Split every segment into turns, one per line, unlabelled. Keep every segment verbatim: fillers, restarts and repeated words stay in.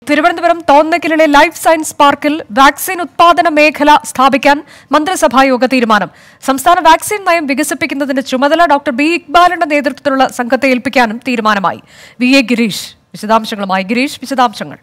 തിരുവനന്തപുരം തോന്നയ്ക്കലിലെ life science പാർക്കിൽ vaccine ഉത്പാദന മേഖല സ്ഥാപിക്കാൻ മന്ത്രിസഭായോഗ തീരുമാനം. സംസ്ഥാന വാക്സിൻ നയം വികസിപ്പിക്കുന്നതിന്റെ ചുമതല ഡോക്ടർ ബി ഇക്ബാലിന്റെ നേതൃത്വത്തിലുള്ള സംഘത്തെ ഏൽപ്പിക്കാനും തീരുമാനമായി. വി എ ഗിരീഷ് വിശദാംശങ്ങളുമായി. ഗിരീഷ്, വിശദാംശങ്ങൾ.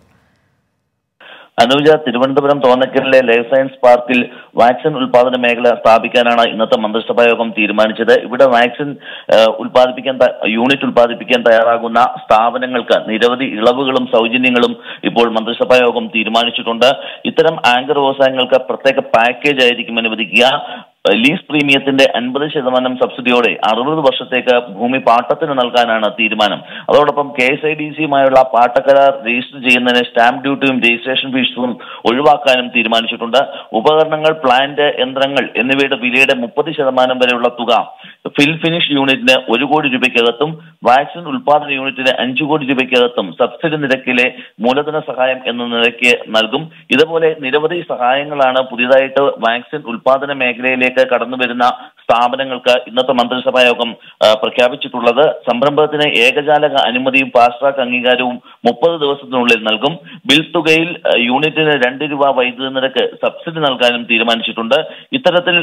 അനുജ, തിരുവനന്തപുരം തോന്നയ്ക്കലിലെ ലൈഫ് സയൻസ് പാർക്കിൽ വാക്സിൻ ഉൽപാദന മേഖല സ്ഥാപിക്കാനാണ് ഇന്നത്തെ മന്ത്രിസഭാ യോഗം തീരുമാനിച്ചത്. ഇവിടെ വാക്സിൻ ഉൽപ്പാദിപ്പിക്കാൻ യൂണിറ്റ് ഉൽപ്പാദിപ്പിക്കാൻ തയ്യാറാകുന്ന സ്ഥാപനങ്ങൾക്ക് നിരവധി ഇളവുകളും സൗജന്യങ്ങളും ഇപ്പോൾ മന്ത്രിസഭാ യോഗം തീരുമാനിച്ചിട്ടുണ്ട്. ഇത്തരം ആങ്കർ വ്യവസായങ്ങൾക്ക് പ്രത്യേക പാക്കേജ് ആയിരിക്കും അനുവദിക്കുക. ലീസ് പ്രീമിയത്തിന്റെ അൻപത് ശതമാനം സബ്സിഡിയോടെ അറുപത് വർഷത്തേക്ക് ഭൂമി പാട്ടത്തിന് നൽകാനാണ് തീരുമാനം. അതോടൊപ്പം കെ എസ് ഐ ഡി സിയുമായുള്ള പാട്ടക്കരാർ രജിസ്റ്റർ ചെയ്യുന്നതിന് സ്റ്റാമ്പ് ഡ്യൂട്ടിയും രജിസ്ട്രേഷൻ ഫീസും ഒഴിവാക്കാനും തീരുമാനിച്ചിട്ടുണ്ട്. ഉപകരണങ്ങൾ, പ്ലാന്റ്, യന്ത്രങ്ങൾ എന്നിവയുടെ വിലയുടെ മുപ്പത് ശതമാനം വരെയുള്ള തുക ഫിൽ ഫിനിഷ് യൂണിറ്റിന് ഒരു കോടി രൂപയ്ക്കകത്തും വാക്സിൻ ഉൽപാദന യൂണിറ്റിന് അഞ്ചു കോടി രൂപയ്ക്കകത്തും സബ്സിഡി നിരക്കിലെ മൂലധന സഹായം എന്ന നിലയ്ക്ക് നൽകും. ഇതുപോലെ നിരവധി സഹായങ്ങളാണ് പുതിയതായിട്ട് വാക്സിൻ ഉൽപാദന മേഖലയിലേക്ക് കടന്നു വരുന്ന സ്ഥാപനങ്ങൾക്ക് ഇന്നത്തെ മന്ത്രിസഭാ യോഗം പ്രഖ്യാപിച്ചിട്ടുള്ളത്. സംരംഭത്തിന് ഏകജാല അനുമതിയും ഫാസ്റ്റ് ട്രാക്ക് അംഗീകാരവും മുപ്പത് ദിവസത്തിനുള്ളിൽ നൽകും. ബിൽ തുകയിൽ യൂണിറ്റിന് രണ്ട് രൂപ വൈദ്യുതി നിരക്ക് സബ്സിഡി നൽകാനും തീരുമാനിച്ചിട്ടുണ്ട്. ഇത്തരത്തിൽ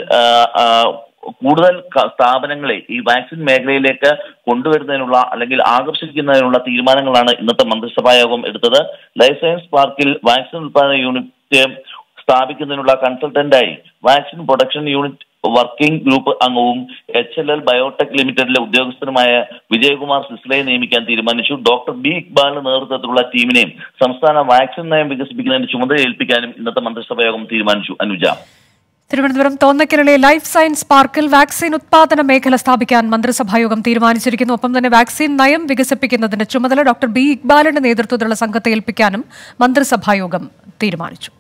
കൂടുതൽ സ്ഥാപനങ്ങളെ ഈ വാക്സിൻ മേഖലയിലേക്ക് കൊണ്ടുവരുന്നതിനുള്ള അല്ലെങ്കിൽ ആകർഷിക്കുന്നതിനുള്ള തീരുമാനങ്ങളാണ് ഇന്നത്തെ മന്ത്രിസഭാ യോഗം എടുത്തത്. ലൈഫ് സയൻസ് പാർക്കിൽ വാക്സിൻ ഉൽപാദന യൂണിറ്റ് സ്ഥാപിക്കുന്നതിനുള്ള കൺസൾട്ടന്റായി vaccine production unit working group അംഗവും എച്ച് എൽ എൽ ബയോടെക് ലിമിറ്റഡിലെ ഉദ്യോഗസ്ഥനുമായ വിജയകുമാർ സിസ്ലയെ നിയമിക്കാൻ തീരുമാനിച്ചു. ഡോക്ടർ ബി ഇക്ബാലിന്റെ നേതൃത്വത്തിലുള്ള ടീമിനെയും സംസ്ഥാന വാക്സിൻ നയം വികസിപ്പിക്കുന്നതിന് ചുമതല ഏൽപ്പിക്കാനും ഇന്നത്തെ മന്ത്രിസഭാ യോഗം തീരുമാനിച്ചു. അനുജ,
തിരുവനന്തപുരം തോന്നയ്ക്കലിലെ ലൈഫ് സയൻസ് പാർക്കിൽ വാക്സിൻ ഉത്പാദന മേഖല സ്ഥാപിക്കാൻ മന്ത്രിസഭായോഗം തീരുമാനിച്ചിരിക്കുന്നു. ഒപ്പം തന്നെ വാക്സിൻ നയം വികസിപ്പിക്കുന്നതിന്റെ ചുമതല ഡോക്ടർ ബി ഇക്ബാലിന്റെ നേതൃത്വത്തിലുള്ള സംഘത്തെ ഏൽപ്പിക്കാനും മന്ത്രിസഭായോഗം തീരുമാനിച്ചു.